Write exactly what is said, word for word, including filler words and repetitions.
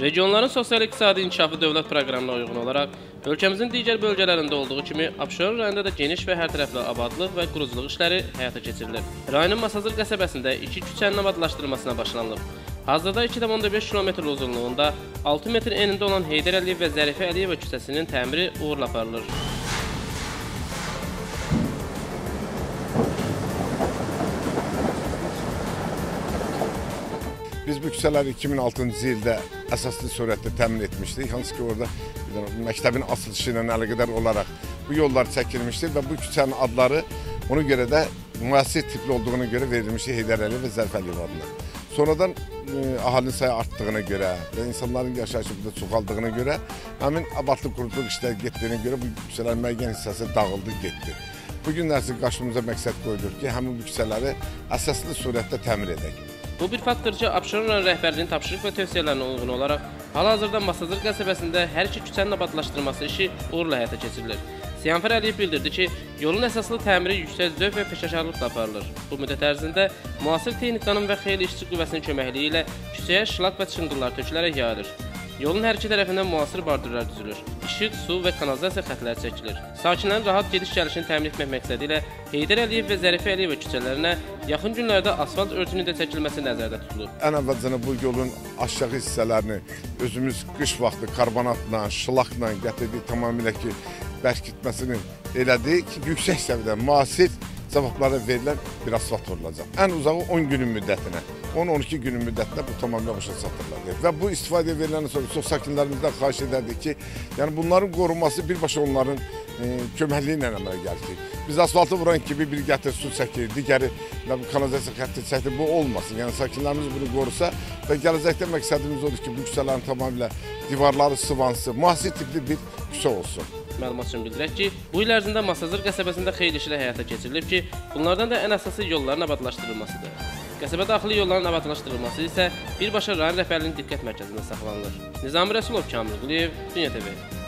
Regionların sosial-iqtisadi inkişafı dövlət proqramına uyğun olaraq, ölkəmizin digər bölgələrində olduğu kimi Abşeron rayonunda da geniş və hərtərəfli abadlıq və quruculuq işləri həyata keçirilir. Rayonun Masazır qəsəbəsində iki küçənin abadlaşdırılmasına başlanılıb. Hazırda iki tam onda beş kilometr uzunluğunda altı metr enində olan Heydər Əliyev və Zərifə Əliyeva küçəsinin təmiri uğurla aparılır. Biz bu küçələri iki min altıncı ildə əsaslı surətdə təmin etmişdik. Hansı ki, orada məktəbin açılışı ilə əlaqədar olaraq bu yollar çəkilmişdir və bu küçənin adları ona görə də müasir tipli olduğuna görə verilmişdir Heydər Əliyev və Zərifə Əliyev adına. Sonradan əhalinin sayı artdığına görə və insanların yaşayışı burada çoxaldığına görə, həmin abadlıq quruculuq işləri getdiyinə görə bu küçələrin müəyyən hissəsi dağıldı, getdi. Bu günlərsə qarşımıza məqsəd qoyulur ki, həmin bu küçələri əsaslı surətdə təmir edək. Bu bir faktor ki, Abşeron rayon rəhbərliyinin tapşırıq və tövsiyələrinə uyğun olaraq, hal-hazırda Masazır qəsəbəsində hər iki küçənin abadlaşdırılması işi uğurla həyata keçirilir. Ziyanfər Əliyev bildirdi ki, yolun əsaslı təmiri yüksək zövq və peşəkarlıqla aparılır. Bu müddət ərzində müasir texnikanın və xeyli işçi qüvvəsinin köməkliyi ilə küçəyə şlaq və çınqıllar tökülərək yayılır. Yolun hər iki tərəfindən müasir bardurlar düzülür. İşıq, su və kanalizasiya xətləri çəkilir. Sakinlərin rahat gediş-gəlişini təmin etmək məqsədi ilə Heydər Əliyev və Zərifə Əliyeva küçələrinə yaxın günlərdə asfalt örtünün də çəkilməsi nəzərdə tutulur. Ən əvvəlcə bu yolun aşağı hissələrini özümüz qış vaxtı karbonatla, şlaqla gətirdik, tamamilə ki, bərkitməsini elədik ki, yüksək səviyyədə müasir cavablara verilən bir asfalt vurulacaq. Ən uzağı on günün müddətinə, on on iki günün müddətinə bu tamamilə başa çatdırılacaq. Və bu istifadəyə veriləndən sonra çox sakinlərimizdən xahiş edərdik ki, yəni bunların qorunması birbaşa onların e, köməkliyi ilə əmələ gəlir ki, biz asfaltı vuran kimi bir gətir su çəkir, digəri kanalizasiya xətti çəkir, bu olmasın. Yəni sakinlərimiz bunu qorusa və gələcəkdə məqsədimiz odur ki, bu küçələrin tamamilə divarları sıvansın, müasir tipli bir küçə olsun. Məlumat üçün bildirək ki, bu il ərzində Masazır qəsəbəsində xeyli işlər həyata keçirilib ki, bunlardan da ən əsası yolların abadlaşdırılmasıdır. Qəsəbə daxili yolların abadlaşdırılması isə birbaşa rayon rəhbərliyinin diqqət mərkəzində saxlanılır. Nizami Rəsulov, Kamil Quliyev, Dünya T V.